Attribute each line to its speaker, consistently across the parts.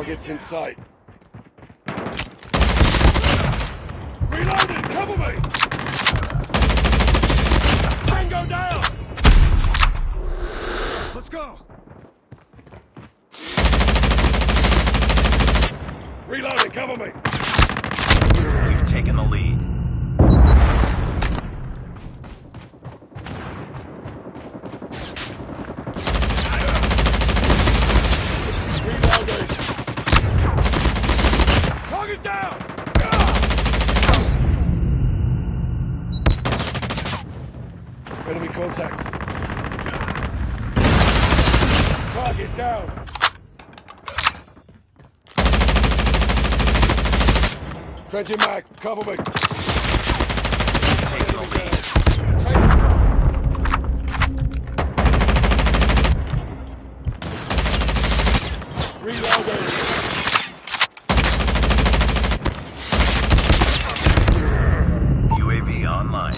Speaker 1: Targets in sight. Reloading! Cover me! Tango down!
Speaker 2: Let's go!
Speaker 1: Reloading! Cover me!
Speaker 3: We've taken the lead.
Speaker 1: Reloading! Target down! Enemy contact. Target down. Trenching mag, cover me.
Speaker 3: Taking the lead.
Speaker 1: Reloading.
Speaker 3: UAV online.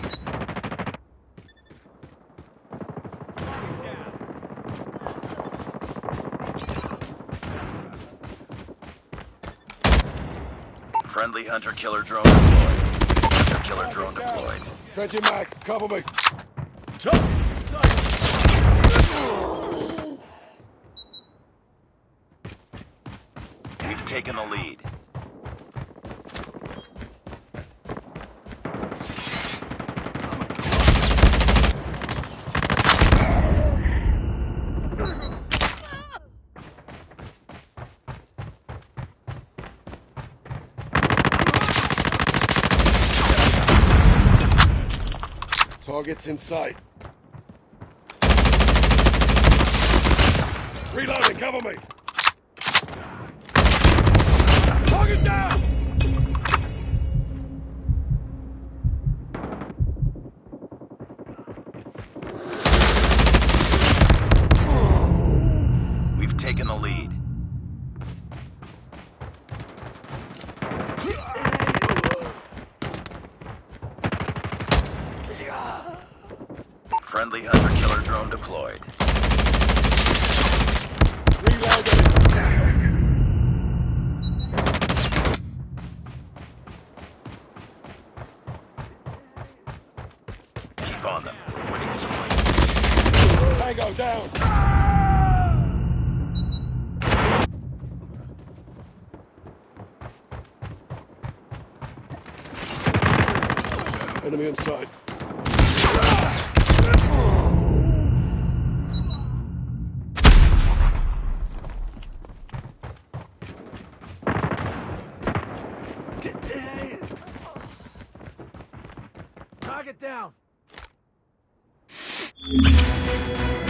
Speaker 3: Friendly hunter-killer drone deployed. Hunter-killer drone deployed.
Speaker 1: Trenching mag, cover me.
Speaker 2: Target in sight!
Speaker 3: We've taken the lead.
Speaker 1: Targets in sight. Reloading, cover me. Target down!
Speaker 3: We've taken the lead. Friendly hunter-killer drone deployed.
Speaker 1: Reloading.
Speaker 3: Keep on them. We're winning this one.
Speaker 1: Tango down. Enemy inside.
Speaker 2: Target down!